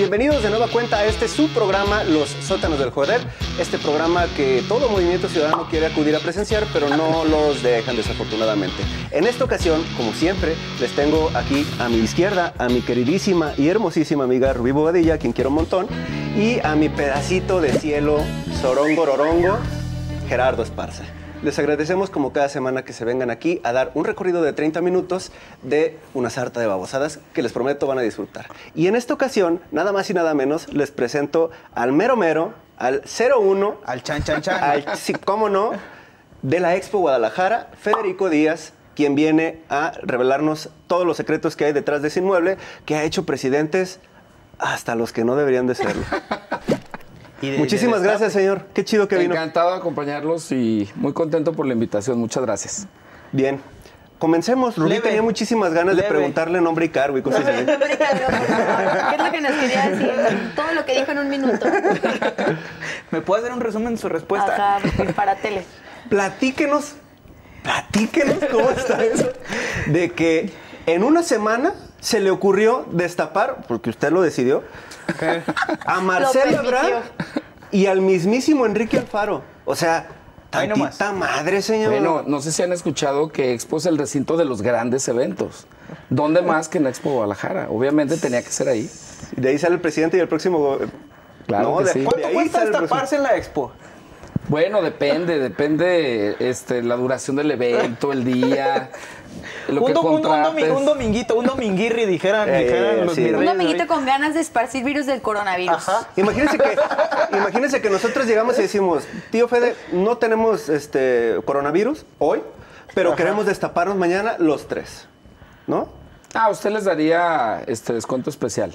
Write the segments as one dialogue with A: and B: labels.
A: bienvenidos de nueva cuenta a este su programa, Los Sótanos del Joder. Este programa que todo movimiento ciudadano quiere acudir a presenciar, pero no los dejan desafortunadamente. En esta ocasión, como siempre, les tengo aquí a mi izquierda a mi queridísima y hermosísima amiga Rubí Bobadilla, a quien quiero un montón, y a mi pedacito de cielo, sorongo, rorongo, Gerardo Esparza. Les agradecemos como cada semana que se vengan aquí a dar un recorrido de 30 minutos de una sarta de babosadas que les prometo van a disfrutar. Y en esta ocasión, nada más y nada menos, les presento al mero mero, al 01,
B: al chan chan chan,
A: al sí, cómo no, de la Expo Guadalajara, Federico Díaz, quien viene a revelarnos todos los secretos que hay detrás de ese inmueble, que ha hecho presidentes hasta los que no deberían de serlo. Muchísimas gracias, señor. Qué chido que vino.
C: Encantado de acompañarlos y muy contento por la invitación. Muchas gracias.
A: Bien. Comencemos. Rubí tenía muchísimas ganas de preguntarle nombre y cargo y cosas así.
D: ¿Qué es lo que nos quería decir? Todo lo que dijo en un minuto.
B: ¿Me puede hacer un resumen de su respuesta?
D: Ajá, para tele.
A: Platíquenos cómo está eso. De que en una semana se le ocurrió destapar, porque usted lo decidió, a Marcelo Ebrard y al mismísimo Enrique Alfaro. O sea, tantita madre, señor.
C: Bueno, no sé si han escuchado que Expo es el recinto de los grandes eventos. ¿Dónde más que en Expo Guadalajara? Obviamente tenía que ser ahí.
A: De ahí sale el presidente y el próximo...
C: Claro que sí.
B: ¿Cuánto cuesta destaparse en la Expo?
C: Bueno, depende la duración del evento, el día, lo que contrates.
B: Un dominguirri, dijeran los
A: sí.
D: Un dominguito con ganas de esparcir virus del coronavirus.
A: Ajá. Imagínense que nosotros llegamos y decimos, tío Fede, no tenemos coronavirus hoy, pero queremos destaparnos mañana los tres, ¿no?
C: Ah, usted les daría descuento especial.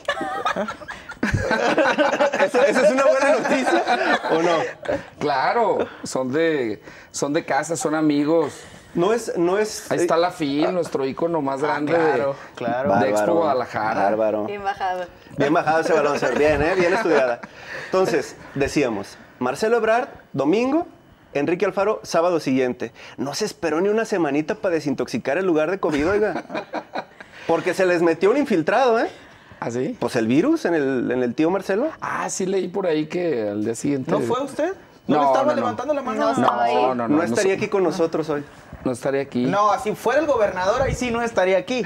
A: ¿Esa es una buena noticia o no?
C: Claro, son de casa, son amigos.
A: No es.
C: Ahí está la FIL, nuestro ícono más grande de Expo Guadalajara.
A: Bárbaro.
D: Bien bajado.
A: Bien bajado ese balón, bien estudiada. Entonces, decíamos, Marcelo Ebrard, domingo, Enrique Alfaro, sábado siguiente. No se esperó ni una semanita para desintoxicar el lugar de COVID, oiga. Porque se les metió un infiltrado, ¿eh?
C: ¿Ah, sí?
A: Pues el virus en el tío Marcelo.
C: Ah, sí leí por ahí que al día siguiente...
B: ¿No fue usted? ¿No le estaba levantando la mano?
A: No estaría aquí con nosotros hoy.
C: No estaría aquí.
B: No, si fuera el gobernador, ahí sí no estaría aquí.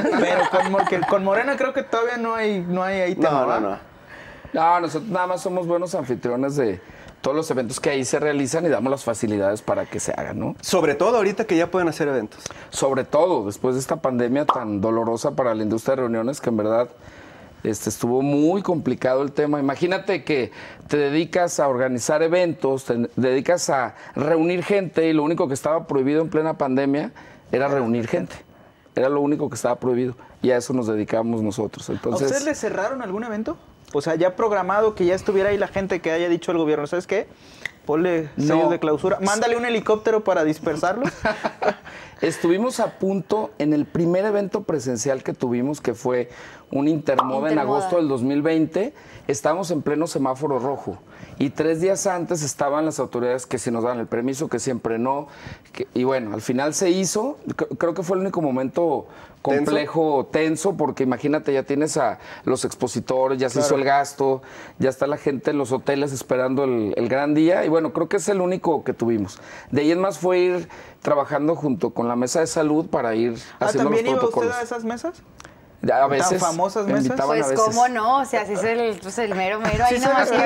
B: Pero con Morena creo que todavía no hay ahí tema.
C: No, nosotros nada más somos buenos anfitriones de todos los eventos que ahí se realizan y damos las facilidades para que se hagan, ¿no?
A: Sobre todo ahorita que ya pueden hacer eventos.
C: Sobre todo después de esta pandemia tan dolorosa para la industria de reuniones, que en verdad estuvo muy complicado el tema. Imagínate que te dedicas a organizar eventos, te dedicas a reunir gente y lo único que estaba prohibido en plena pandemia era reunir gente. Era lo único que estaba prohibido y a eso nos dedicamos nosotros. Entonces,
B: ¿a usted le cerraron algún evento? O sea, ya programado, que ya estuviera ahí la gente que haya dicho el gobierno, ¿sabes qué? Ponle sellos de clausura. Mándale un helicóptero para dispersarlos.
C: Estuvimos a punto en el primer evento presencial que tuvimos, que fue un Intermoda en agosto del 2020. Estábamos en pleno semáforo rojo. Y 3 días antes estaban las autoridades que si nos dan el permiso, que siempre no. Y bueno, al final se hizo. Creo que fue el único momento complejo, tenso, porque imagínate, ya tienes a los expositores, ya se hizo el gasto, ya está la gente en los hoteles esperando el gran día. Y bueno, creo que es el único que tuvimos. De ahí en más fue ir trabajando junto con la mesa de salud para ir haciendo los protocolos.
B: ¿También iba usted a esas mesas?
C: A veces.
B: ¿Tan famosas mesas?
D: Pues cómo no, o sea, si es el mero ahí
B: sí,
D: nomás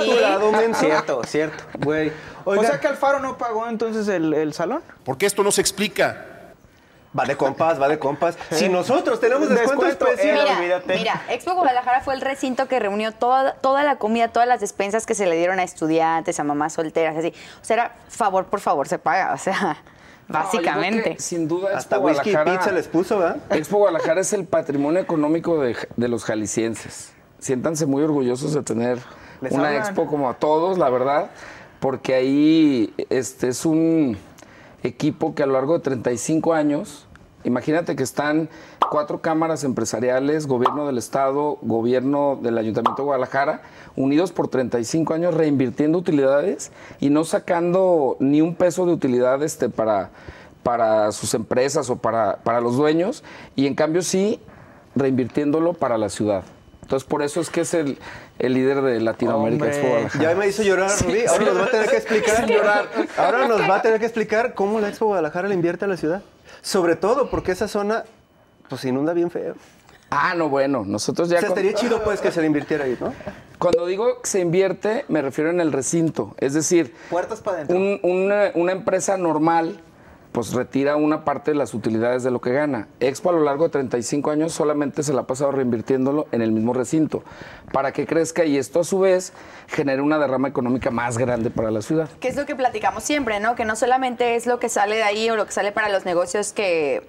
A: Cierto, güey.
B: O sea que Alfaro no pagó entonces el salón.
E: Porque esto no se explica.
A: Va de compas. Si nosotros tenemos descuento especial.
D: Mira, Expo Guadalajara fue el recinto que reunió toda la comida, todas las despensas que se le dieron a estudiantes, a mamás solteras, así. O sea, era favor por favor se paga, o sea, básicamente.
C: Sin duda,
A: hasta whisky y pizza les puso, ¿verdad?
C: Expo Guadalajara es el patrimonio económico de los jaliscienses. Siéntanse muy orgullosos de tener una expo como a todos, la verdad, porque ahí es un equipo que a lo largo de 35 años, imagínate que están 4 cámaras empresariales, gobierno del estado, gobierno del Ayuntamiento de Guadalajara, unidos por 35 años reinvirtiendo utilidades y no sacando ni un peso de utilidad para sus empresas o para los dueños, y en cambio sí reinvirtiéndolo para la ciudad. Entonces, por eso es que es el líder de Latinoamérica Expo Guadalajara.
A: Ya me hizo llorar, Rubí. Ahora nos va a tener que explicar. Ahora nos va a tener que explicar cómo la Expo Guadalajara le invierte a la ciudad. Sobre todo porque esa zona pues se inunda bien feo.
C: Ah, no, bueno, nosotros ya...
A: O sea, estaría chido pues que se le invirtiera ahí, ¿no?
C: Cuando digo que se invierte, me refiero en el recinto. Es decir,
B: Puertas para adentro.
C: una empresa normal pues retira una parte de las utilidades de lo que gana. Expo a lo largo de 35 años solamente se la ha pasado reinvirtiéndolo en el mismo recinto para que crezca y esto a su vez genere una derrama económica más grande para la ciudad.
D: Que es lo que platicamos siempre, ¿no? Que no solamente es lo que sale de ahí o lo que sale para los negocios que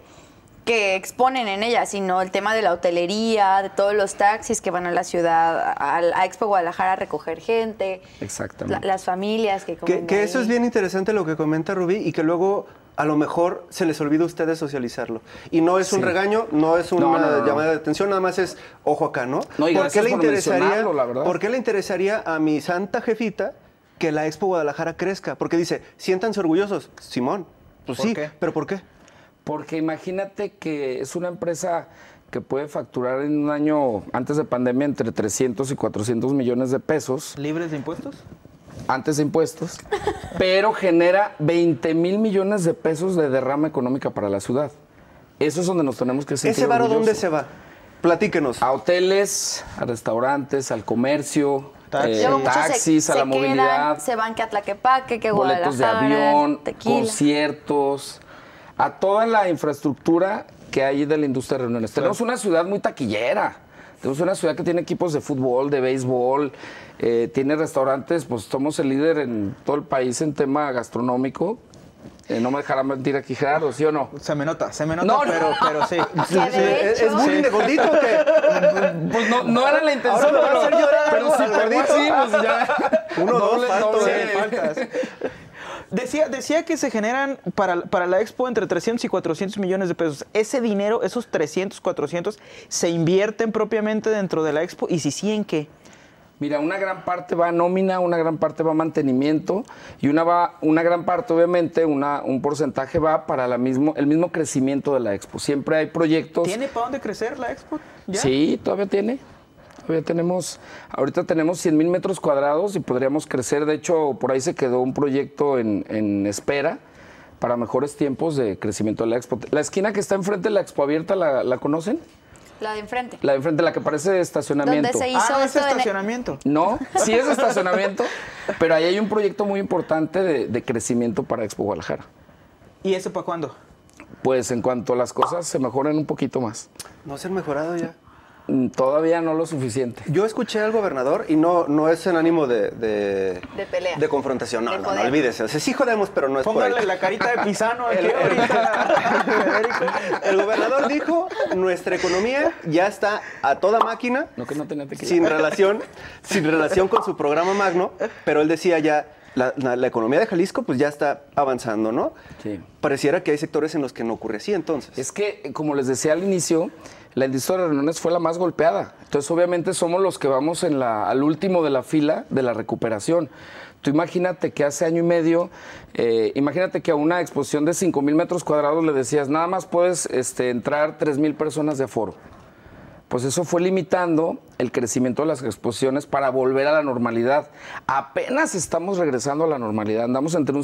D: exponen en ella, sino el tema de la hotelería, de todos los taxis que van a la ciudad, a Expo Guadalajara a recoger gente.
C: Exactamente.
D: Las familias que comen
A: Que
D: ahí.
A: eso es bien interesante lo que comenta Rubí y que luego a lo mejor se les olvida a ustedes socializarlo. Y no es un regaño, no es una llamada de atención, nada más es ojo acá, ¿no?
C: No, y
A: ¿Por qué
C: gracias por mencionarlo, la verdad.
A: ¿Por qué le interesaría a mi santa jefita que la Expo Guadalajara crezca? Porque dice, siéntanse orgullosos. Simón, pues
B: ¿Por
A: sí,
B: qué?
A: ¿pero por qué?
C: Porque imagínate que es una empresa que puede facturar en un año antes de pandemia entre 300 y 400 millones de pesos.
B: ¿Libres de impuestos?
C: Antes de impuestos, pero genera 20 mil millones de pesos de derrama económica para la ciudad. Eso es donde nos tenemos que sentir
A: ¿Ese varo
C: orgullosos.
A: dónde se va? Platíquenos.
C: A hoteles, a restaurantes, al comercio,
D: Luego muchos
C: taxis, a la movilidad,
D: quedan, se van que a Tlaquepaque, que
C: boletos de
D: Guadalajara,
C: avión,
D: tequila.
C: conciertos, a toda la infraestructura que hay de la industria de reuniones. Tenemos una ciudad muy taquillera. Tenemos una ciudad que tiene equipos de fútbol, de béisbol, tiene restaurantes, pues somos el líder en todo el país en tema gastronómico. No me dejará mentir aquí, Gerardo, ¿sí o no?
B: Se me nota,
C: No,
B: pero sí.
D: Que de hecho-
A: ¿Es bullying de gordito o qué?
C: Pues no era la intención,
A: Ahora me va a hacer llorar,
C: pero
A: ¿no?
C: si
A: Al
C: pegó
A: gordito.
C: así, pues ya.
A: Uno, dos, faltos,
B: faltas. Decía que se generan para la Expo entre 300 y 400 millones de pesos. Ese dinero, esos 300, 400, se invierten propiamente dentro de la Expo. ¿Y si sí, en qué?
C: Mira, una gran parte va a nómina, una gran parte va a mantenimiento y una gran parte, obviamente, un porcentaje va para el mismo crecimiento de la Expo. Siempre hay proyectos.
B: ¿Tiene para dónde crecer la Expo? ¿Ya?
C: Sí, todavía tiene. Ahorita tenemos 100,000 metros cuadrados y podríamos crecer. De hecho, por ahí se quedó un proyecto en espera para mejores tiempos de crecimiento de la Expo. La esquina que está enfrente de la Expo Abierta, ¿la conocen?
D: La de enfrente.
C: La de enfrente, la que parece estacionamiento.
D: Donde se hizo
B: Ah, no, es
D: esto
B: estacionamiento.
C: No, sí es estacionamiento, pero ahí hay un proyecto muy importante de crecimiento para Expo Guadalajara.
B: ¿Y eso para cuándo?
C: Pues en cuanto las cosas se mejoren un poquito más.
A: ¿No se han mejorado ya?
C: Todavía no lo suficiente.
A: Yo escuché al gobernador y no es en ánimo de
D: pelea.
A: De confrontación. No,
D: De
A: no,
D: poder.
A: olvídese. O sea, sí jodemos, pero no es por ahí.
B: Póngale la carita de Pisano aquí ahorita, Federico.
A: El gobernador dijo, nuestra economía ya está a toda máquina,
C: No, que no tenía tequila.
A: sin relación con su programa magno, pero él decía ya, la economía de Jalisco pues ya está avanzando, ¿no?
C: Sí.
A: Pareciera que hay sectores en los que no ocurre así, entonces.
C: Es que, como les decía al inicio, la industria de reuniones fue la más golpeada. Entonces, obviamente, somos los que vamos al último de la fila de la recuperación. Tú imagínate que hace año y medio, imagínate que a una exposición de 5,000 metros cuadrados le decías, nada más puedes entrar 3,000 personas de aforo. Pues eso fue limitando el crecimiento de las exposiciones para volver a la normalidad. Apenas estamos regresando a la normalidad. Andamos entre un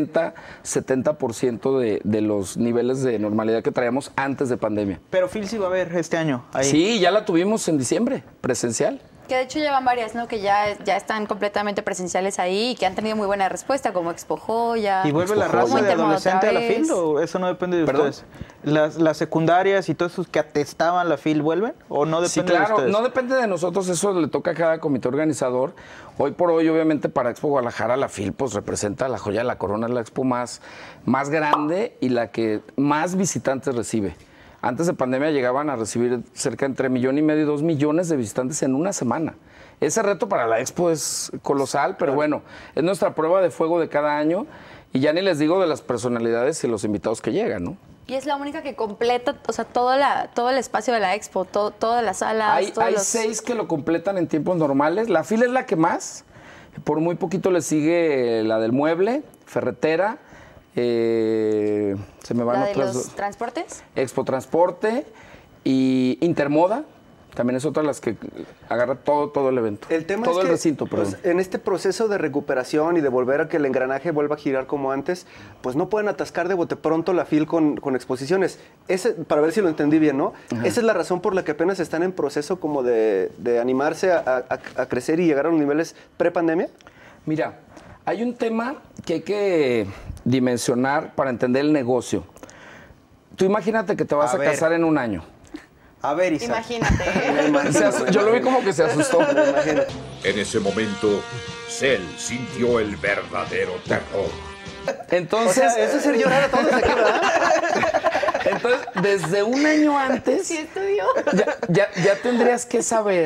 C: 60-70% de los niveles de normalidad que traíamos antes de pandemia.
B: Pero Phil sí va a haber este año. Ahí.
C: Sí, ya la tuvimos en diciembre, presencial.
D: Que de hecho llevan varias, ¿no? Que ya están completamente presenciales ahí y que han tenido muy buena respuesta, como Expo Joya.
B: ¿Y vuelve la
C: Expo
B: raza
C: Joya.
B: de
D: Intermoda
B: adolescente a
D: otra
B: la
D: vez.
B: FIL o eso no depende de
C: ¿Perdón?
B: ustedes? ¿Las secundarias y todos esos que atestaban la FIL vuelven o no
C: Sí,
B: depende de
C: claro,
B: ustedes?
C: no depende de nosotros, eso le toca a cada comité organizador. Hoy por hoy, obviamente, para Expo Guadalajara, la FIL pues representa la joya de la corona, es la expo más grande y la que más visitantes recibe. Antes de pandemia llegaban a recibir cerca entre 1,5 millones y 2 millones de visitantes en una semana. Ese reto para la expo es colosal, pero bueno, es nuestra prueba de fuego de cada año y ya ni les digo de las personalidades y los invitados que llegan, ¿no?
D: Y es la única que completa, o sea, todo el espacio de la Expo, todas las salas,
C: Hay
D: todos los...
C: 6 que lo completan en tiempos normales. La fila es la que más. Por muy poquito le sigue la del mueble, ferretera. Se me van
D: ¿La de
C: otras
D: los
C: dos.
D: transportes?
C: Expo Transporte y Intermoda. También es otra de las que agarra todo el evento.
A: El tema
C: todo
A: es
C: el
A: que,
C: recinto, perdón.
A: pues, en este proceso de recuperación y de volver a que el engranaje vuelva a girar como antes, pues no pueden atascar de bote pronto la FIL con exposiciones. Para ver si lo entendí bien, ¿no? Ajá. Esa es la razón por la que apenas están en proceso como de animarse a crecer y llegar a los niveles pre-pandemia.
C: Mira, hay un tema que hay que dimensionar para entender el negocio. Tú imagínate que te vas a casar en un año.
A: A ver, Isaac.
D: Imagínate.
C: Yo lo vi como que se asustó.
E: En ese momento, Cell sintió el verdadero terror.
C: Entonces,
A: o sea, eso es hacer llorar a todos aquí, ¿verdad?
C: Entonces, desde un año antes,
D: Sí estudió.
C: ya tendrías que saber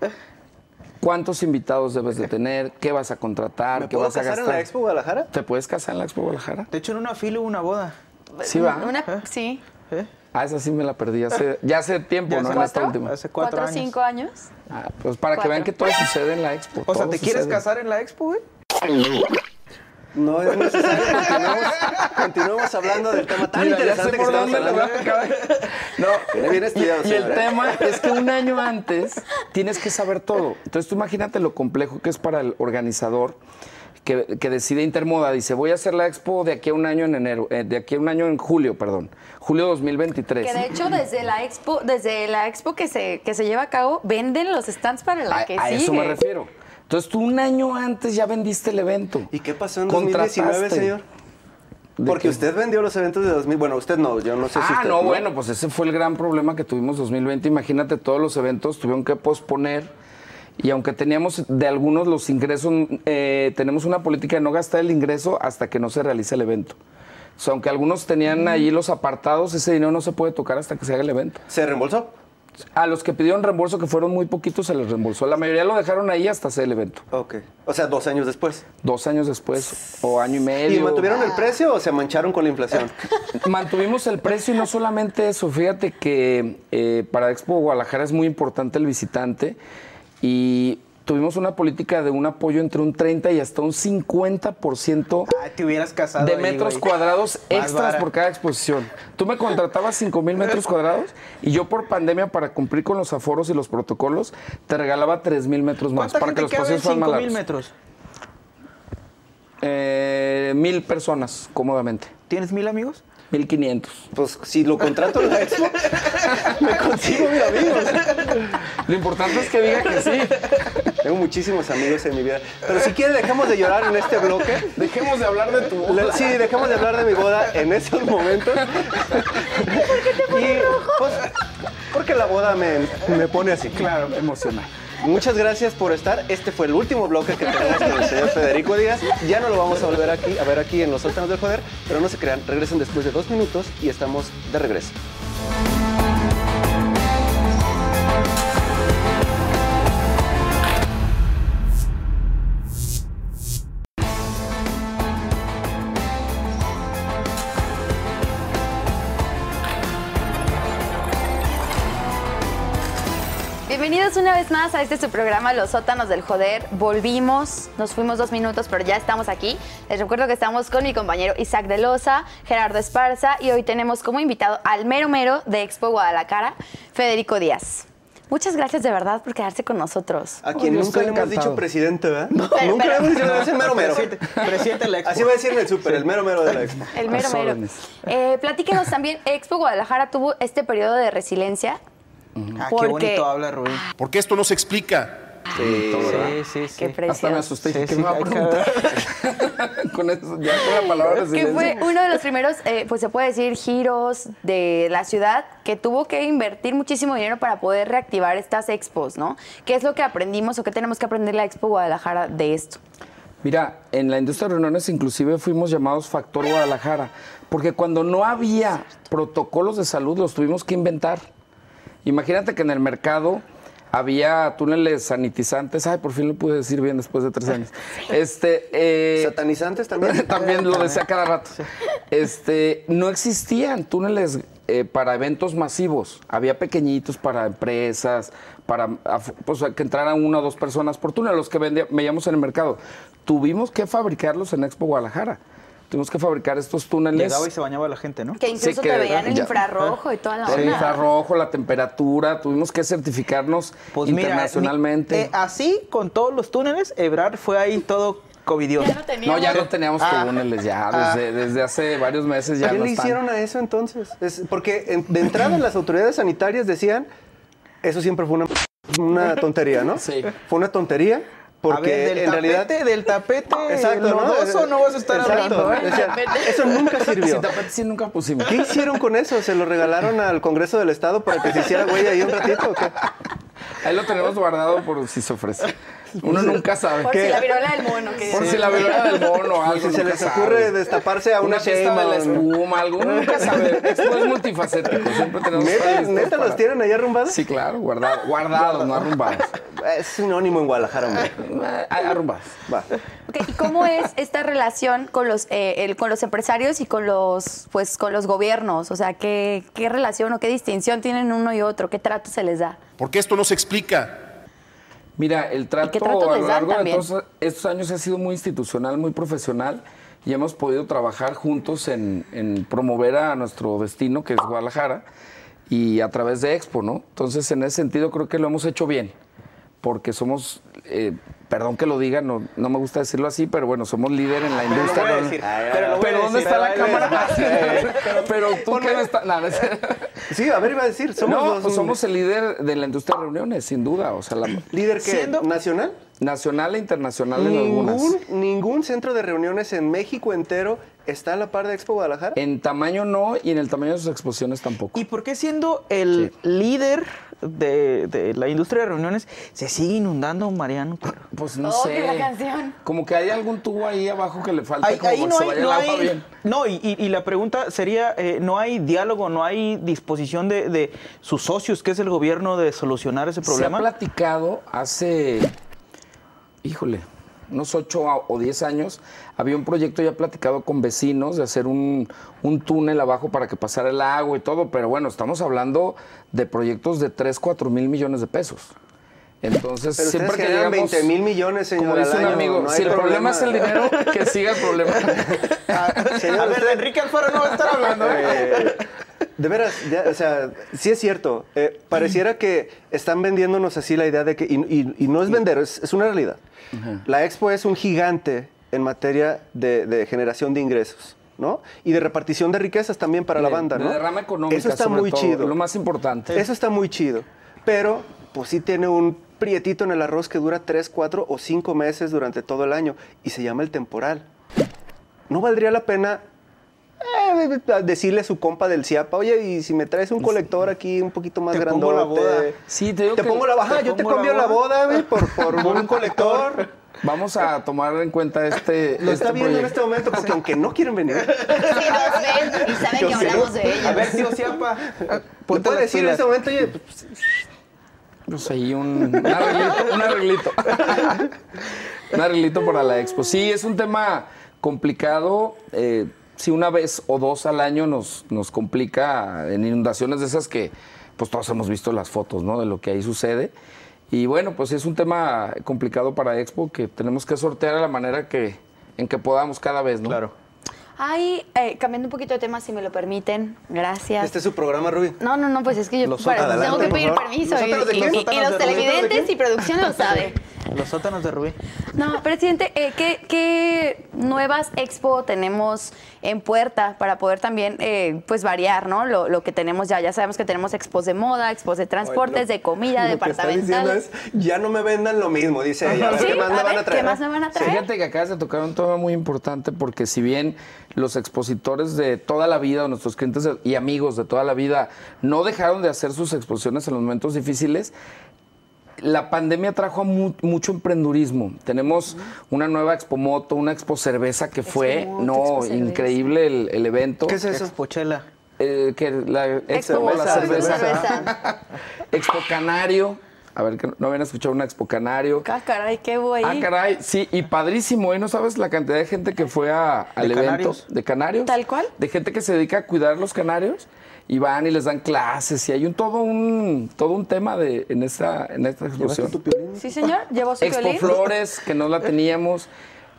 C: cuántos invitados debes de tener, qué vas a contratar, qué vas a gastar.
A: ¿Me puedo casar en la Expo Guadalajara?
C: ¿Te puedes casar en la Expo Guadalajara?
B: De hecho, en una fila hubo una boda.
C: Sí va.
D: Sí.
C: Esa sí me la perdí ya hace tiempo, ¿no? En esta última.
B: Hace 4 años.
D: 5 años.
C: Pues para que vean que todo sucede en la Expo.
B: O sea,
C: todo
B: ¿te quieres
C: sucede.
B: casar en la Expo, güey?
A: No es necesario, continuemos hablando del tema tan
C: Mira,
A: interesante que estamos hablando.
C: No,
A: Viene bien estudiado,
C: y el
A: señor, ¿eh?
C: tema es que un año antes tienes que saber todo. Entonces tú imagínate lo complejo que es para el organizador que decide Intermoda. Dice, voy a hacer la Expo de aquí a un año en enero, de aquí a un año en julio, perdón. Julio 2023.
D: Que de hecho desde la expo que se lleva a cabo, venden los stands para la que
C: a
D: sigue.
C: eso me refiero. Entonces tú un año antes ya vendiste el evento.
A: ¿Y qué pasó en 2019, señor? Porque usted vendió los eventos de 2000. Bueno, usted no, yo no sé si usted...
C: Bueno, pues ese fue el gran problema que tuvimos 2020. Imagínate, todos los eventos tuvieron que posponer. Y aunque teníamos de algunos los ingresos, tenemos una política de no gastar el ingreso hasta que no se realice el evento. O sea, aunque algunos tenían ahí los apartados, ese dinero no se puede tocar hasta que se haga el evento.
A: ¿Se reembolsó?
C: A los que pidieron reembolso, que fueron muy poquitos, se les reembolsó. La mayoría lo dejaron ahí hasta hacer el evento.
A: Ok. O sea, 2 años después.
C: 2 años después, o año y medio.
A: ¿Y mantuvieron el precio o se mancharon con la inflación?
C: Mantuvimos el precio y no solamente eso. Fíjate que para Expo Guadalajara es muy importante el visitante y tuvimos una política de un apoyo entre un 30 y hasta un 50%
B: Te hubieras casado
C: de
B: ahí,
C: metros
B: güey.
C: cuadrados
B: Más
C: extras
B: vara.
C: por cada exposición. Tú me contratabas 5,000 metros cuadrados y yo por pandemia, para cumplir con los aforos y los protocolos, te regalaba 3,000 metros más
B: ¿Cuánta
C: para que
B: gente
C: los
B: cabe en
C: paseos fueran más
B: 5,000
C: largos.
B: metros?
C: 1,000 personas, cómodamente.
B: ¿Tienes 1,000 amigos?
C: 1,500.
A: Pues si lo contrato en la Expo, me consigo mis amigos.
C: Lo importante es que diga que sí.
A: Tengo muchísimos amigos en mi vida. Pero si quiere, dejamos de llorar en este bloque.
C: Dejemos de hablar de tu boda.
A: Sí, dejamos de hablar de mi boda en estos momentos. ¿Por qué te pones rojo? Pues, porque la boda me pone así.
C: Claro, emocional.
A: Muchas gracias por estar. Este fue el último bloque que tenemos con el señor Federico Díaz. Ya no lo vamos a volver a ver aquí en Los Sótanos del Joder, pero no se crean, regresen después de 2 minutos y estamos de regreso.
D: Bienvenidos una vez más a este su programa Los Sótanos del Joder. Volvimos, nos fuimos 2 minutos, pero ya estamos aquí. Les recuerdo que estamos con mi compañero Isaac de Loza, Gerardo Esparza, y hoy tenemos como invitado al mero mero de Expo Guadalajara, Federico Díaz. Muchas gracias de verdad por quedarse con nosotros.
A: A quien
C: yo
A: nunca
C: estoy
A: le hemos
C: encantado.
A: dicho presidente, ¿verdad?
D: Pero-
A: Nunca le hemos dicho, es el mero mero.
B: Presidente de la Expo.
A: Así va a decir en el súper, el mero mero de la Expo.
D: El mero
C: A
D: mero.
C: órdenes.
D: Platíquenos también, Expo Guadalajara tuvo este periodo de resiliencia.
B: Ah,
D: Porque-
B: qué bonito habla, Rubén.
E: Porque esto no se explica.
A: Sí,
B: Sí.
D: Qué
C: Hasta me
D: precioso.
C: asusté.
B: Sí,
C: ¿Qué
B: sí,
C: me va a
B: hay que
C: preguntar? Con eso, ya con la palabra
D: Que
C: resiliencia.
D: fue uno de los primeros, pues se puede decir, giros de la ciudad que tuvo que invertir muchísimo dinero para poder reactivar estas expos, ¿no? ¿Qué es lo que aprendimos o qué tenemos que aprender la Expo Guadalajara de esto?
C: Mira, en la industria de reuniones inclusive fuimos llamados Factor Guadalajara, porque cuando no había protocolos de salud los tuvimos que inventar. Imagínate que en el mercado había túneles sanitizantes. Ay, por fin lo pude decir bien después de 3 años.
A: ¿Satanizantes también?
C: También lo decía cada rato. No existían túneles para eventos masivos. Había pequeñitos para empresas, para pues, que entraran 1 o 2 personas por túnel, los que veíamos en el mercado. Tuvimos que fabricarlos en Expo Guadalajara. tuvimos que fabricar estos túneles.
B: Llegaba y se bañaba la gente, ¿no?
D: Que incluso
C: Sí,
D: te veían el
C: ya.
D: infrarrojo y toda la
C: El
D: onda.
C: infrarrojo, la temperatura, tuvimos que certificarnos
B: Pues mira,
C: internacionalmente.
B: así, con todos los túneles, Ebrard fue ahí todo covidioso.
D: Ya lo teníamos.
C: No, ya no teníamos túneles, ya desde hace varios meses ya
A: ¿Qué
C: no
A: le
C: están.
A: hicieron a eso entonces? Porque de entrada las autoridades sanitarias decían, eso siempre fue una tontería, ¿no?
C: Sí.
A: Fue una tontería porque
B: A ver,
A: en realidad...
B: del tapete
A: Exacto, ¿no?
B: lodoso no vas a estar
A: Exacto,
B: hablando, ¿eh?
A: decían, eso nunca sirvió.
C: Sin tapete sí nunca pusimos.
A: ¿Qué hicieron con eso? ¿Se lo regalaron al Congreso del Estado para que se hiciera güey ahí un ratito o qué?
C: Ahí lo tenemos guardado por si se ofrece. Uno nunca sabe.
D: Por si la viruela del mono. Que
C: Por si la viruela del mono o algo.
A: Si se
C: nunca
A: les
C: sabe.
A: ocurre destaparse a una
C: fiesta de la
A: Sheinbaum.
C: espuma, algo. Uno nunca sabe. Esto es multifacético. Siempre tenemos
A: ¿Neta los tienen ahí arrumbados?
C: Sí, claro, guardados, no arrumbados.
A: Es sinónimo en Guadalajara, hombre.
C: Arrumbados.
A: Va.
D: Ok, ¿y cómo es esta relación con los empresarios y con los gobiernos? O sea, ¿qué relación o qué distinción tienen uno y otro? ¿Qué trato se les da?
E: Porque esto no se explica.
C: Mira, el trato
D: qué trato
C: a
D: les
C: lo
D: dan
C: largo de
D: también?
C: todos estos años ha sido muy institucional, muy profesional y hemos podido trabajar juntos en promover a nuestro destino, que es Guadalajara, y a través de Expo, ¿no? Entonces, en ese sentido, creo que lo hemos hecho bien, porque somos, perdón que lo diga, no me gusta decirlo así, pero bueno, somos líder en la industria.
B: lo voy a decir.
C: Pero ¿dónde está la
A: Pero
C: cámara? Pero tú que no estás... No, no es-
A: Sí, a ver, iba a decir,
C: somos el líder de la industria de reuniones, sin duda. O sea, la
A: líder que
B: Siendo-
A: nacional.
C: nacional e internacional en algunas.
A: Ningún centro de reuniones en México entero está a la par de Expo Guadalajara.
C: En tamaño no y en el tamaño de sus exposiciones tampoco.
B: ¿Y por qué siendo el líder de la industria de reuniones se sigue inundando, Mariano?
C: Pues no
D: Oh,
C: sé.
D: que la canción.
C: Como que hay algún tubo ahí abajo que le falta
B: Ahí,
C: como
B: ahí
C: que
B: no
C: se
B: hay,
C: vaya
B: no
C: el agua
B: hay,
C: bien.
B: no, y la pregunta sería, ¿no hay diálogo, no hay disposición de sus socios, que es el gobierno, de solucionar ese problema?
C: Se ha platicado hace, unos 8 o 10 años, había un proyecto ya platicado con vecinos de hacer un túnel abajo para que pasara el agua y todo, pero bueno, estamos hablando de proyectos de 3-4 mil millones de pesos. Entonces,
A: Pero
C: siempre
A: ustedes
C: que
A: generan
C: llegamos,
A: 20 mil millones, señor,
C: como dice
A: al
C: un
A: año,
C: amigo,
A: no hay
C: si el problema es el dinero, que siga el problema.
A: Señor,
B: A ver,
A: usted-
B: Enrique Alfaro no va a estar hablando, ¿eh?
A: De veras, o sea, sí es cierto. Pareciera que están vendiéndonos así la idea de que, y no es vender, es una realidad. La Expo es un gigante en materia de generación de ingresos, ¿no? Y de repartición de riquezas también para la banda,
C: De
A: ¿no?
C: derrama económica,
A: Eso está
C: sobre
A: muy
C: todo,
A: chido.
C: lo más importante.
A: Eso está muy chido. Pero, pues sí tiene un prietito en el arroz que dura 3, 4 o 5 meses durante todo el año y se llama el temporal. ¿No valdría la pena decirle a su compa del CIAPA, oye, y si me traes un colector aquí un poquito más
B: Te
A: grandote?
B: pongo la boda.
C: Sí, te digo
A: Te
C: que
A: pongo la baja, yo te
B: pongo la
A: cambio la
B: boda.
A: boda, güey, por un colector.
C: Vamos a tomar en cuenta
A: Lo está viendo en este momento porque aunque no quieren venir,
D: Sí, nos ven y saben
A: Yo
D: que
A: sé.
D: hablamos de ellos.
B: A ver, tío Ciapa,
A: le
B: ponte
A: puede
B: las
A: decir en
B: pilas.
A: este momento, oye, pues,
C: Pues ahí un arreglito. Un arreglito para la expo. Sí, es un tema complicado. Si una vez o dos al año nos complica en inundaciones de esas que pues todos hemos visto las fotos, ¿no? De lo que ahí sucede. Y bueno, pues es un tema complicado para Expo que tenemos que sortear a la manera en que podamos cada vez, ¿no?
B: Claro.
D: Ay, cambiando un poquito de tema, si me lo permiten. Gracias.
A: este es su programa, Rubí.
D: No, pues es que yo
B: Los
D: tengo
A: sótanos.
D: que
A: Adelante,
D: pedir
A: por favor.
D: permiso.
A: Los sótanos de
D: Y
A: quién?
D: los
A: ¿Los sótanos de
D: televidentes
A: quién?
D: y producción lo sabe.
B: Los sótanos de Rubí.
D: No, presidente, ¿qué nuevas expo tenemos en puerta para poder también pues variar, ¿no? Lo que tenemos ya. Ya sabemos que tenemos expos de moda, expos de transportes, de comida,
A: Lo que está diciendo
D: departamental.
A: es, ya no me vendan lo mismo, dice ella. A ver,
D: Sí,
A: ¿qué más me
D: a
A: van a
D: ver,
A: traer?
D: ¿qué más me van a traer?
C: Fíjate que acabas de tocar un tema muy importante porque si bien los expositores de toda la vida o nuestros clientes y amigos de toda la vida no dejaron de hacer sus exposiciones en los momentos difíciles, la pandemia trajo a mucho emprendurismo. Tenemos una nueva Expo Moto, una Expo Cerveza que fue,
D: Moto, Expo Cerveza.
C: increíble el evento.
A: ¿Qué es eso?
B: Expochela.
C: Que la
D: Expo
C: la
A: cerveza.
D: cerveza.
C: Expo Canario. A ver, que no habían escuchado una Expo Canario.
D: Ah, caray, qué voy.
C: Ah, caray, sí, y padrísimo, ¿eh? ¿No sabes la cantidad de gente que fue al
B: ¿De
C: evento?
B: canarios?
C: ¿De canarios?
D: ¿Tal cual?
C: De gente que se dedica a cuidar los canarios y van y les dan clases y hay todo un tema en esta exposición.
D: Sí, señor, llevó su
C: Expo
D: violín.
C: Flores, que no la teníamos.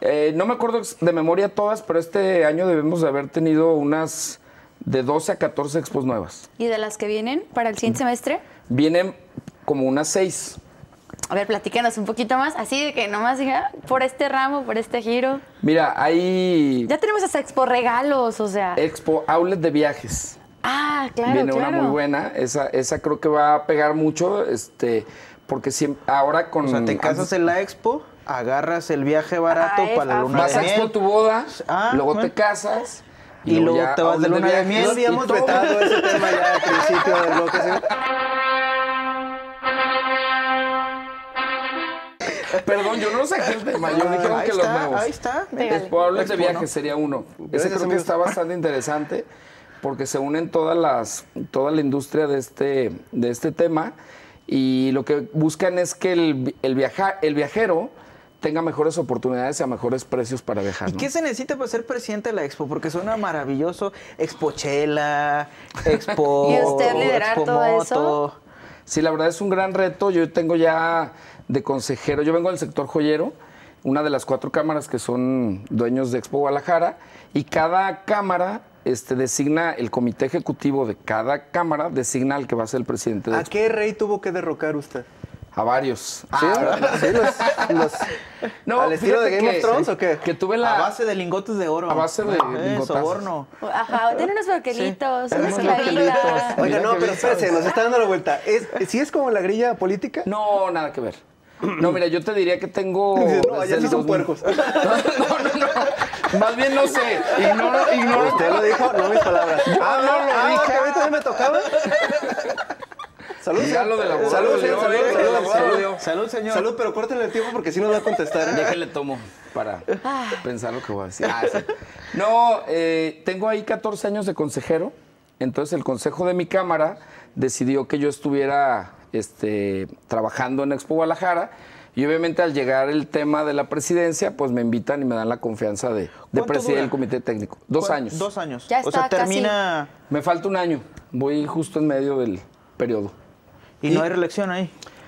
C: No me acuerdo de memoria todas, pero este año debemos de haber tenido unas de 12 a 14 expos nuevas.
D: ¿Y de las que vienen para el siguiente semestre?
C: Vienen como unas 6.
D: A ver, platícanos un poquito más, así de que nomás diga, por este ramo, por este giro.
C: Mira, hay
D: Ya tenemos hasta expo regalos, o sea.
C: Expo Outlet de viajes.
D: Ah, claro,
C: Viene
D: claro.
C: una muy buena. Esa creo que va a pegar mucho, porque ahora con...
B: O sea, te casas en la expo, agarras el viaje barato para la luna
C: Vas
B: de
C: a Expo
B: miel.
C: tu boda, luego
B: bueno.
C: te casas.
B: Y luego
C: ya
B: te vas de
C: Outlet
B: luna de
C: viajes
B: miel.
A: No
C: y
A: habíamos
C: todo.
A: vetado ese tema ya al principio del bloque. ¿Sí?
C: Perdón, yo no saqué el tema, yo dijeron
B: Ahí
C: que los
B: está,
C: nuevos.
B: ahí está.
C: Expo Outlet de
B: Expo,
C: viajes
B: ¿no?
C: sería uno. Ese
A: Gracias,
C: creo que
A: amigos.
C: está bastante interesante porque se unen toda la industria de este tema y lo que buscan es que el viajero tenga mejores oportunidades y a mejores precios para viajar.
B: ¿Y
C: ¿no?
B: qué se necesita para ser presidente de la Expo? Porque suena maravilloso. Expo Chela, Expo...
D: ¿Y usted liderar
B: Expo
D: todo
B: Moto.
D: eso?
C: Sí, la verdad es un gran reto. Yo tengo ya de consejero, yo vengo del sector joyero, una de las 4 cámaras que son dueños de Expo Guadalajara, y cada cámara designa, el comité ejecutivo de cada cámara designa al que va a ser el presidente de
A: ¿A
C: Expo.
A: qué rey tuvo que derrocar usted?
C: A varios.
A: ¿Sí? ¿Sí?
C: No,
A: ¿Al estilo de
C: fíjate
A: Game of Thrones o qué?
C: Que tuve
B: A
C: la...
B: base de lingotes de oro.
C: A base de lingotazos.
B: soborno.
D: Ajá, tiene unos barquelitos,
C: Sí,
D: unas
C: unos
D: claritas.
C: barquelitos.
A: Oiga,
C: Mira
A: no,
C: qué
A: pero
C: bien
A: espérese,
C: sabes.
A: nos está dando la vuelta. ¿Sí es como la grilla política?
C: No, nada que ver. No, mira, yo te diría que tengo...
A: Dice, no,
C: desde
A: allá sí
C: el
A: son
C: 2000.
A: puercos.
C: No. Más bien no sé. Ignoro.
A: Usted lo dijo, no mis palabras.
C: no lo dije.
A: ok, a mí también me tocaba. Salud,
C: Ya
A: señor.
C: lo del abogado
A: Salud,
C: lo
A: señor,
C: dio,
A: salud,
C: lo del
A: salud,
C: abogado lo
A: salud.
C: dio.
B: Salud, señor.
A: Salud, pero córtenle el tiempo porque si no va a contestar.
C: Déjale tomo para pensar lo que voy a decir. Sí. No, tengo ahí 14 años de consejero. Entonces el consejo de mi cámara decidió que yo estuviera trabajando en Expo Guadalajara. Y obviamente al llegar el tema de la presidencia, pues me invitan y me dan la confianza de
B: ¿Cuánto
C: presidir
B: dura?
C: el comité técnico. 2 años.
B: 2 años.
D: Ya
B: O
D: está
B: sea, termina...
C: Me falta 1 año. Voy justo en medio del periodo.
B: Y no hay reelección ahí.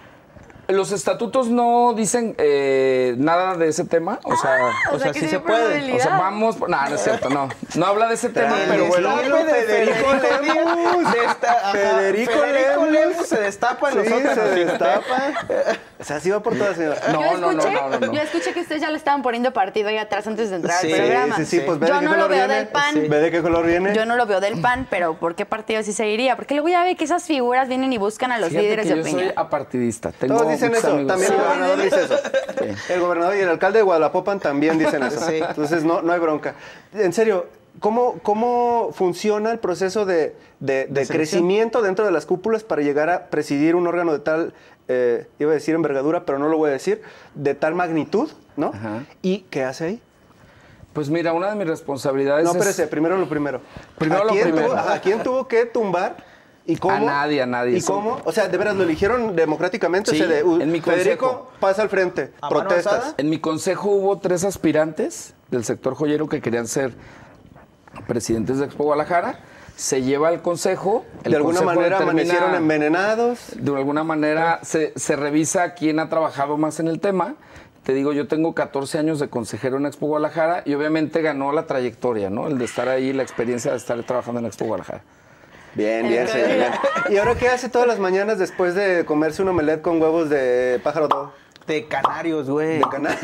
C: Los estatutos no dicen nada de ese tema. O sea,
B: sí
D: que
B: se
D: hay
B: puede.
D: probabilidad.
C: o sea, vamos... No, no es cierto, no. No habla de ese tema, pero bueno.
A: Tranquilo, Federico Lemus. Federico Lemus
B: se destapa en
A: Sí,
B: los
A: se
B: sótanos.
A: destapa. O sea, así va por todas, señora.
C: No.
D: Yo escuché que ustedes ya le estaban poniendo partido ahí atrás antes de entrar
B: Sí,
D: al programa.
A: Sí, pues ve de
D: Yo
A: qué
D: no lo
A: color
D: veo
A: viene.
D: del PAN.
A: ¿Ve de qué color viene?
D: Yo no lo veo del PAN, pero ¿por qué partido sí se iría? Porque luego ya ve que esas figuras vienen y buscan a los
C: Fíjate
D: líderes
C: que
D: de
C: yo
D: opinión.
C: soy apartidista. Tengo
A: Todos dicen
C: muchos
A: eso.
C: amigos.
A: También el
C: Sí.
A: gobernador dice eso. El gobernador y el alcalde de Guadalapopan también dicen eso.
B: Sí.
A: Entonces no hay bronca. En serio, ¿cómo funciona el proceso de crecimiento dentro de las cúpulas para llegar a presidir un órgano de tal, iba a decir envergadura, pero no lo voy a decir, de tal magnitud, ¿no?
C: Ajá.
A: ¿Y qué hace ahí?
C: Pues mira, una de mis responsabilidades
A: No,
C: es...
A: espérese, primero lo primero.
C: Primero lo primero.
A: ¿A quién tuvo que tumbar? ¿Y cómo?
C: A nadie.
A: ¿Y cómo? O sea, ¿de veras lo eligieron democráticamente?
C: Sí,
A: O sea,
C: en mi
A: Federico,
C: consejo.
A: pasa al frente,
B: ¿A mano
A: protestas.
B: alzada?
C: En mi consejo hubo 3 aspirantes del sector joyero que querían ser presidentes de Expo Guadalajara. Se lleva al consejo. El
A: De alguna
C: consejo
A: manera
C: determina-
A: amanecieron envenenados.
C: De alguna manera se revisa quién ha trabajado más en el tema. Te digo, yo tengo 14 años de consejero en Expo Guadalajara y obviamente ganó la trayectoria, ¿no? El de estar ahí, la experiencia de estar trabajando en Expo Guadalajara.
A: Bien, señor, bien. ¿Y ahora qué hace todas las mañanas después de comerse un omelette con huevos de pájaro todo?
B: De canarios, güey.
A: De canal.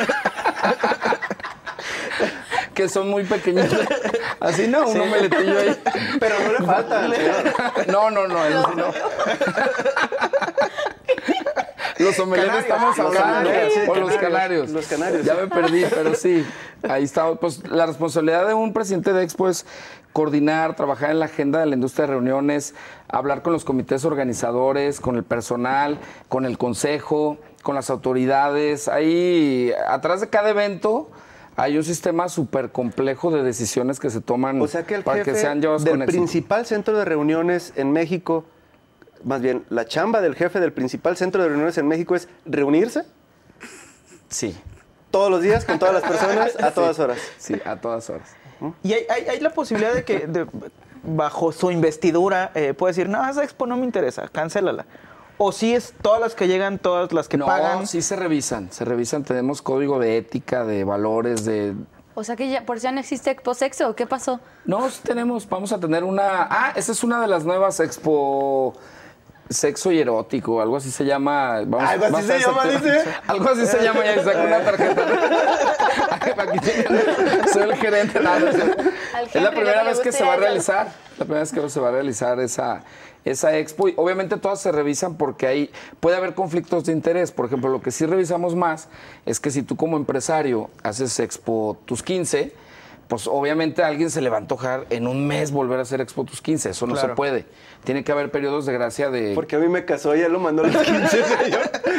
C: Que son muy pequeñitos. Así no, un omeletillo ahí.
A: Pero no le falta, señor.
C: No, eso sí no. Los omeletes
B: Canarios.
C: estamos
A: Los
C: hablando.
A: canarios, sí,
C: O los
A: canarios.
C: canarios.
A: Los canarios.
C: Ya me perdí, pero sí. Ahí estamos. Pues la responsabilidad de un presidente de Expo es coordinar, trabajar en la agenda de la industria de reuniones, hablar con los comités organizadores, con el personal, con el consejo, con las autoridades. Ahí, atrás de cada evento, hay un sistema súper complejo de decisiones que se toman
A: O sea que el
C: para
A: jefe
C: que sean llevadas
A: del
C: con éxito.
A: principal centro de reuniones en México, más bien, la chamba del jefe del principal centro de reuniones en México es reunirse
C: Sí,
A: todos los días con todas las personas a todas horas.
C: sí, a todas horas.
B: Y hay la posibilidad de que bajo su investidura puede decir, no, esa expo no me interesa, cancélala. ¿O sí es todas las que llegan, todas las que pagan?
C: No, sí se revisan, tenemos código de ética, de valores, de...
D: O sea que ya, por si ya no existe Expo Sexo, ¿o qué pasó?
C: No, sí tenemos, vamos a tener una... esa es una de las nuevas Expo Sexo y Erótico, algo así se llama.
A: Algo así se llama, dice.
C: Algo así se llama, ya saco una tarjeta. Aquí soy el gerente. Es la primera vez que se va a realizar. La primera vez que se va a realizar esa expo. Y obviamente todas se revisan porque ahí puede haber conflictos de interés. Por ejemplo, lo que sí revisamos más es que si tú como empresario haces Expo tus 15, pues obviamente a alguien se le va a antojar en un mes volver a hacer Expo tus 15. Eso no se puede. Tiene que haber periodos de gracia de...
A: Porque a mí me casó, ya lo mandó a los 15, señor.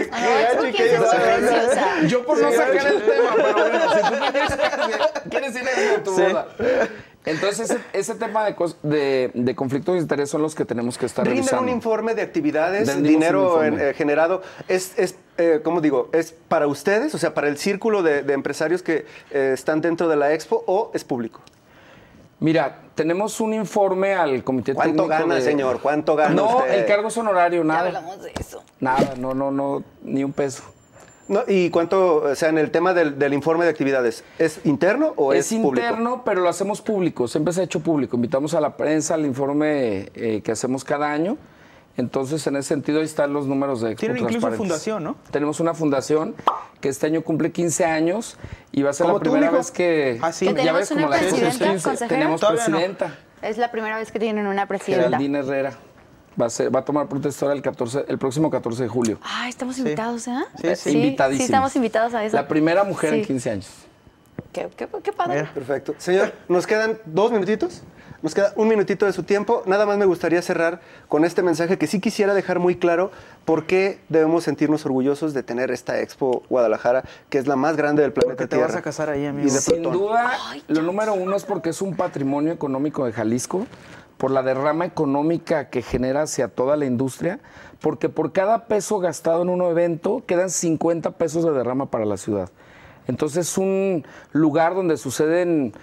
C: Yo por no sacar el tema, pero bueno, si tú quieres ir a tu boda. Entonces, ese tema de conflictos de interés son los que tenemos que estar revisando.
A: Rinden un informe de actividades, dinero generado. ¿Cómo digo? ¿Es para ustedes, o sea, para el círculo de empresarios que están dentro de la expo, o es público?
C: Mira, tenemos un informe al comité técnico.
A: ¿Cuánto gana, señor? ¿Cuánto gana usted?
C: No, el cargo es honorario, nada.
D: Ya hablamos de eso.
C: Nada, no, ni un peso.
A: No, ¿y cuánto, o sea, en el tema del informe de actividades, es interno o es público?
C: Es interno, pero lo hacemos público, siempre se ha hecho público. Invitamos a la prensa al informe que hacemos cada año. Entonces, en ese sentido, ahí están los números de Expo
B: Tienen incluso
C: transparentes.
B: fundación, ¿no?
C: Tenemos una fundación que este año cumple 15 años y va a ser la primera vez que...
B: Ah, sí.
D: ¿Que
C: ya ves,
D: tenemos
C: como
D: una
C: la
D: presidenta, consejera?
C: tenemos
B: Todavía no.
C: presidenta,
D: Es la primera vez que tienen una presidenta.
C: Geraldine Herrera. Va a tomar protestora el próximo 14 de julio.
D: Ah, estamos invitados, ¿eh?
B: Sí.
C: Invitadísimos.
D: Sí, estamos invitados a eso.
C: La primera mujer en
D: Sí.
C: 15 años.
D: Qué padre.
A: Perfecto. Señor, nos quedan 2 minutitos. Nos queda 1 minutito de su tiempo. Nada más me gustaría cerrar con este mensaje que sí quisiera dejar muy claro por qué debemos sentirnos orgullosos de tener esta Expo Guadalajara, que es la más grande del planeta
B: Porque te
A: Tierra.
B: vas a casar ahí, amigo.
A: Y de
C: Sin
A: Plutón.
C: duda, lo número uno es porque es un patrimonio económico de Jalisco, por la derrama económica que genera hacia toda la industria, porque por cada peso gastado en un evento quedan 50 pesos de derrama para la ciudad. Entonces es un lugar donde suceden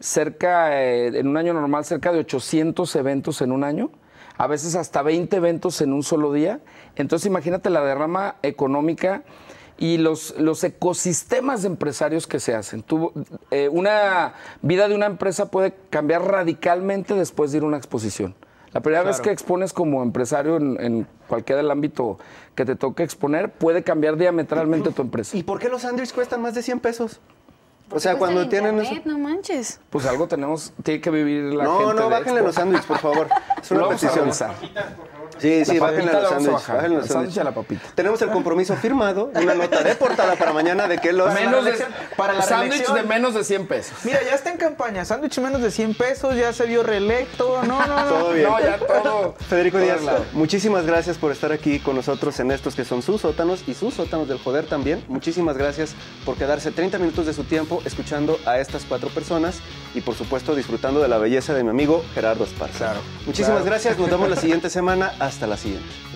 C: en un año normal, cerca de 800 eventos en un año, a veces hasta 20 eventos en un solo día. Entonces imagínate la derrama económica y los ecosistemas de empresarios que se hacen. Una vida de una empresa puede cambiar radicalmente después de ir a una exposición. La primera vez que expones como empresario en cualquier del ámbito que te toque exponer, puede cambiar diametralmente tu empresa.
A: ¿Y por qué los sándwiches cuestan más de 100 pesos? O
D: Cuesta
A: sea, cuando
D: el
A: tienen
D: internet,
A: eso...
D: no manches.
C: Pues algo tiene que vivir la gente.
A: No, bájenle
C: Expo.
A: los sándwiches, por favor. Es una
C: Lo vamos a
A: petición.
C: revisar.
A: Sí,
C: La
A: bájenle
C: papita
A: los
C: la vamos a
A: sándwiches.
C: bajar.
A: Bájenle los
C: El sándwich
A: sándwiches.
C: a la papita.
A: Tenemos el compromiso firmado, una nota de portada para mañana de que los...
B: para la
C: sándwich
B: reelección.
C: de menos de 100 pesos.
B: Mira, ya está en campaña. Sándwich menos de 100 pesos, ya se vio reelecto. No.
A: Todo bien.
C: No, ya todo.
A: Federico
C: todo
A: Díaz,
C: arreglado.
A: muchísimas gracias por estar aquí con nosotros en estos que son sus sótanos y sus sótanos del joder también. Muchísimas gracias por quedarse 30 minutos de su tiempo escuchando a estas 4 personas y por supuesto disfrutando de la belleza de mi amigo Gerardo Esparza. Muchísimas gracias, nos vemos la siguiente semana. Hasta la siguiente.